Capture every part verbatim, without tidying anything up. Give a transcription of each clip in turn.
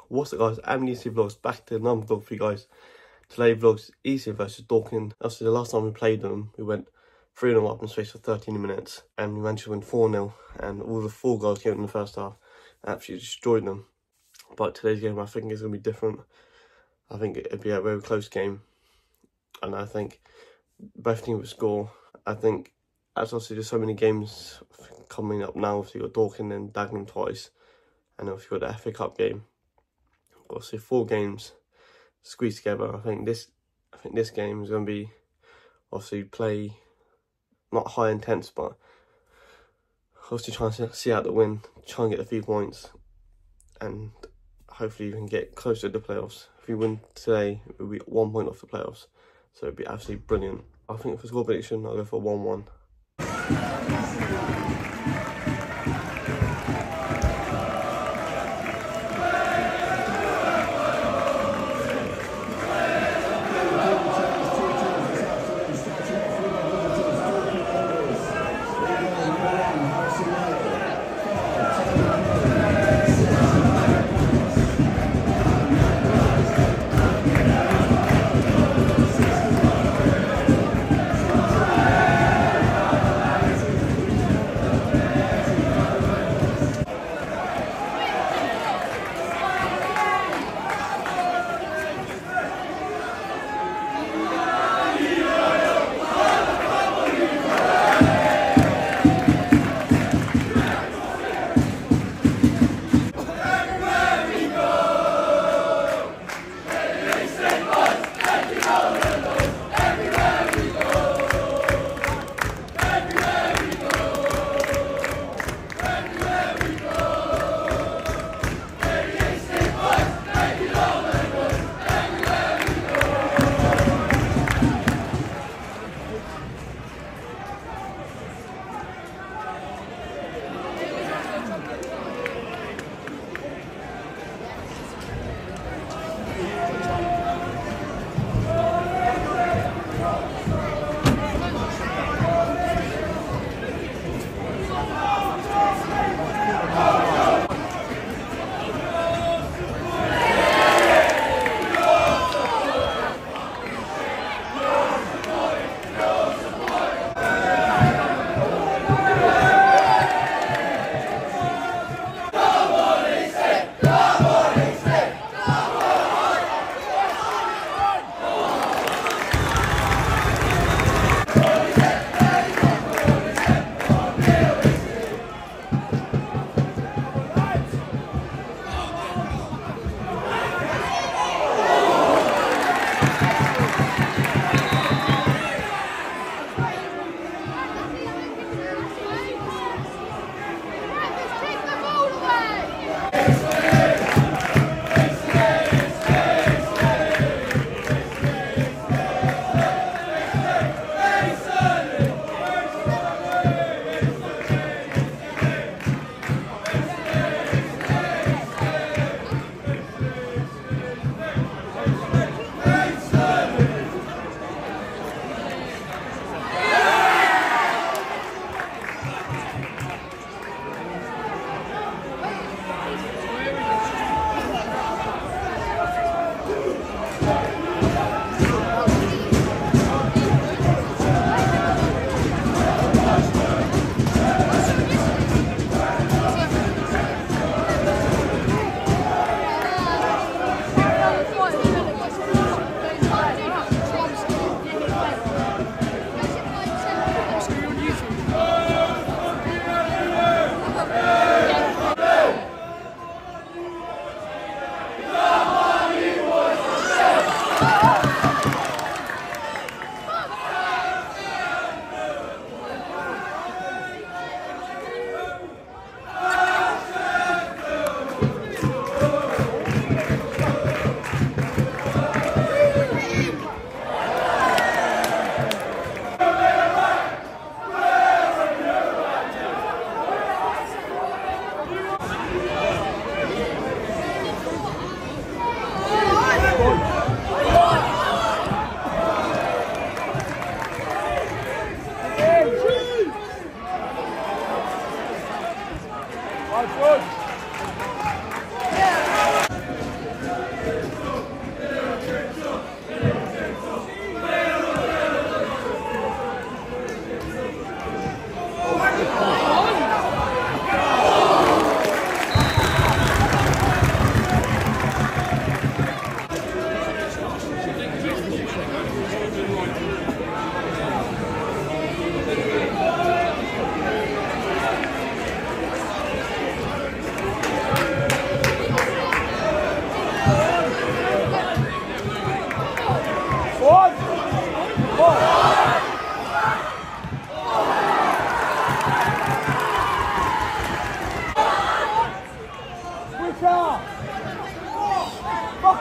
What's up, guys? I'm Eastleigh Vlogs, back to another vlog for you guys. Today vlogs Eastleigh versus Dorking. Obviously the last time we played them, we went three nil up in space for thirteen minutes, and we managed to win four nil, and all the four goals came in the first half. Absolutely destroyed them. But today's game I think is going to be different. I think it'll be a very close game, and I think both teams will score. I think, as obviously there's so many games coming up now, so you've got Dorking and Dagenham twice, and obviously you've got the F A Cup game. Obviously four games squeezed together. I think this I think this game is going to be obviously play not high intense, but obviously trying to see out the win, try and get the three points, and hopefully you can get closer to the playoffs. If we win today, we'll be one point off the playoffs, so it'd be absolutely brilliant. I think for score prediction, I'll go for one one.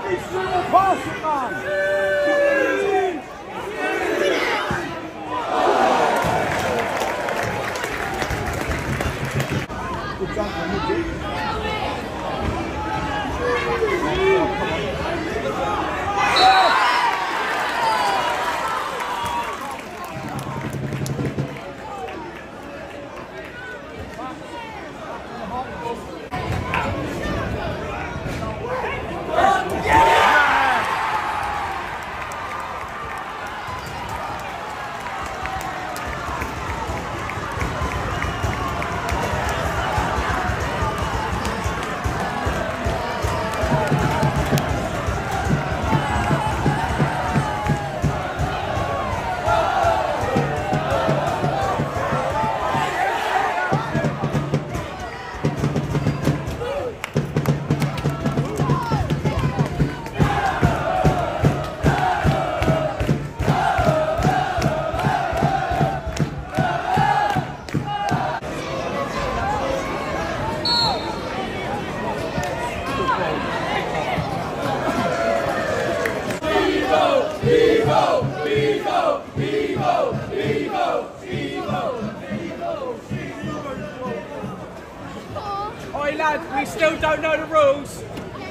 Pass it, man! Good jump from midget. Oi lads, we still don't know the rules.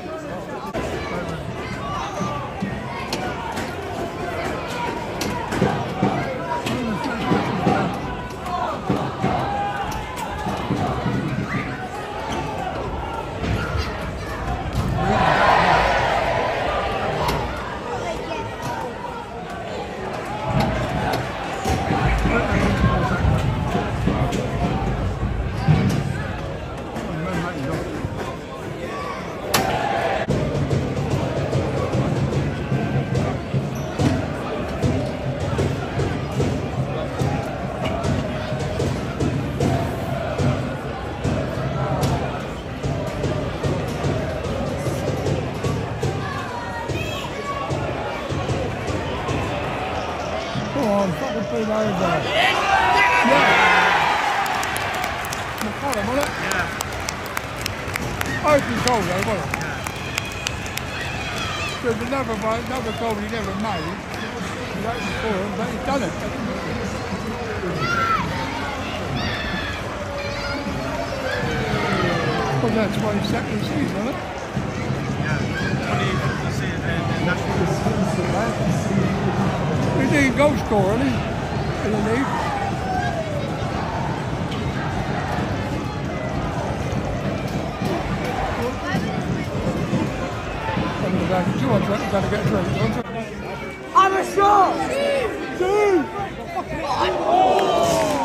Come on, fucking put it over there. Yeah. McCallum, wasn't it? Yeah. Open goal though, wasn't it? Yeah. There's another, another goal he never made. He opened for him, but he's done it. Well, that's why he's second season, wasn't it? Yeah. twenty, you see it in national. He's a goal scorer, isn't he? In the league. I'm going to go to two on track, got to get a drink. I'm a shot! Two! Oh!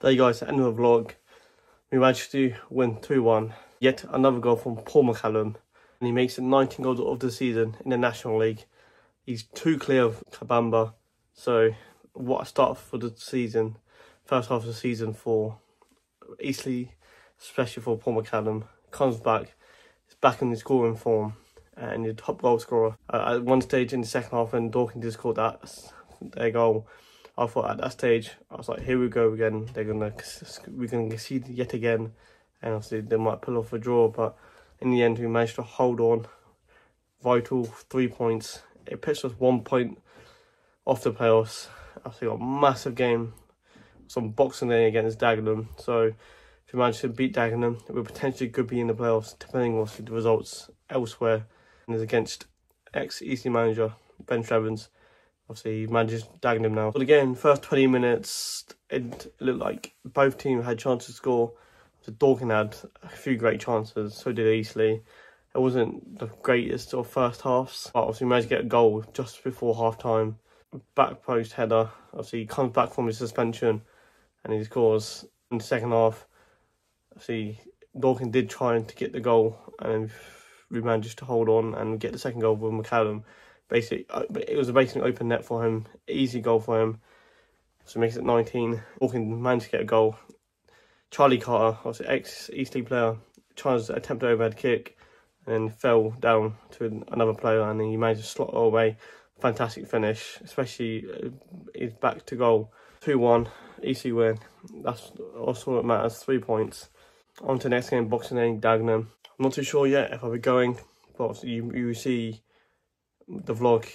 There you guys, end of the vlog. We managed to win two one. Yet another goal from Paul McCallum. And he makes it nineteen goals of the season in the National League. He's two clear of Kabamba. So what a start for the season. First half of the season for Eastleigh, especially for Paul McCallum. Comes back, he's back in his scoring form and the top goal scorer. Uh, at one stage in the second half when Dorking just scored that their goal, I thought at that stage, I was like, here we go again. They're gonna we're gonna concede yet again, and obviously they might pull off a draw. But in the end, we managed to hold on. Vital three points. It puts us one point off the playoffs. Obviously, got a massive game, some Boxing Day against Dagenham. So if we manage to beat Dagenham, we potentially could be in the playoffs, depending on the results elsewhere. And it's against ex-Eastleigh manager Ben Trevens. Obviously, he manages Dagenham now. But again, first twenty minutes, it looked like both teams had chances to score. So Dorking had a few great chances, so did Eastleigh. It wasn't the greatest of first halves, but obviously managed to get a goal just before half time. Back post header. Obviously, he comes back from his suspension and he scores in the second half. Obviously, Dorking did try to get the goal and we managed to hold on and get the second goal with McCallum. Basically, it was a basically open net for him, easy goal for him. So it makes it nineteen. Dorking managed to get a goal. Charlie Carter, obviously ex-Eastleigh player, tries to attempt an overhead kick and then fell down to another player and he managed to slot it away. Fantastic finish, especially he's back to goal. two one, Eastleigh win. That's also what matters, three points. On to the next game, Boxing Day, Dagenham. I'm not too sure yet if I'll be going, but obviously you, you see the vlog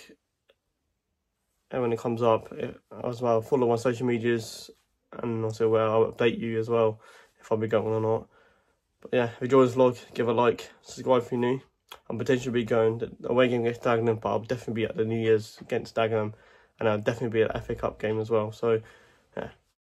and when it comes up as well. Follow my social medias and also where I'll update you as well if I'll be going or not. But yeah, if you enjoy this vlog, give a like, subscribe if you're new. I'm potentially be going the away game against Dagenham, but I'll definitely be at the New Year's against Dagenham and I'll definitely be at the F A Cup game as well. So yeah,